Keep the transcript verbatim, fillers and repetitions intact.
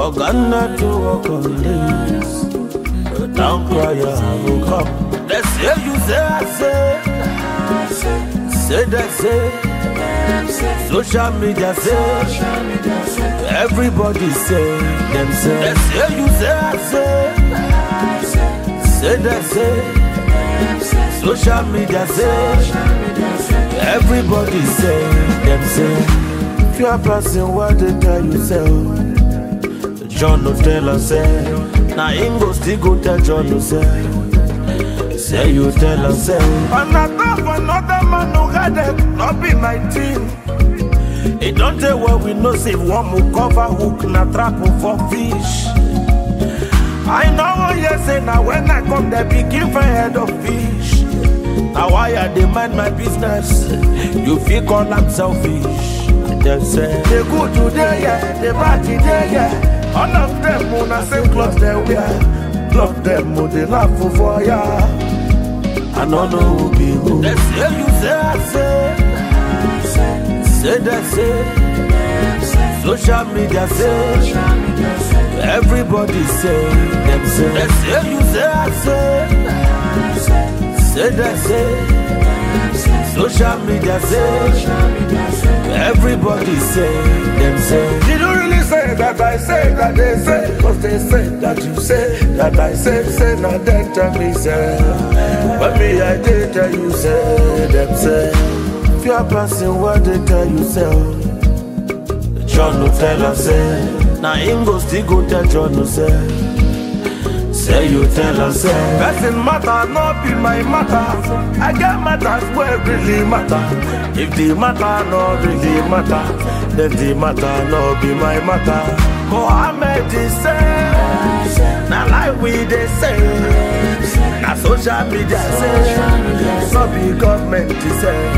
Oga Network on this. Down prayer will come. They say you say I say. Say that say. Social media say. Everybody say. Them say. They say you say I say. Say that say. Social media say. Everybody say. Them say. If you are passing what they tell you say. John no tell us say. Now him go still go tell John no say. Say you tell us say. Another another man no got it, not be my team. It don't tell what we know say one more cover hook na trap for fish. I know what you say now when I come they begin for head of fish. Now why I demand my business? You feel call I'm selfish. They say they good today, yeah, they bad today, yeah. All of them on the same clothes they wear. Love them on the laugh for ya. I don't know who be who. They say you say I say. Say that say. Social media say. Everybody say. Them say. They say you say I say. Say that say. Social media say. Everybody say. Them say. Did you really say that I say that they say? Cause they say that you say that I say. Say now then tell me say. But me I did tell you say. Them say. If you are passing what they tell you say. John no tell us say. Now him go still go tell John no say. Say you tell us say. Person matter not be my matter. I get matters where really matter. If the matter not really matter, then the matter not be my matter. Mohammed is say. Now like we they say. Now social media say. So be government is say.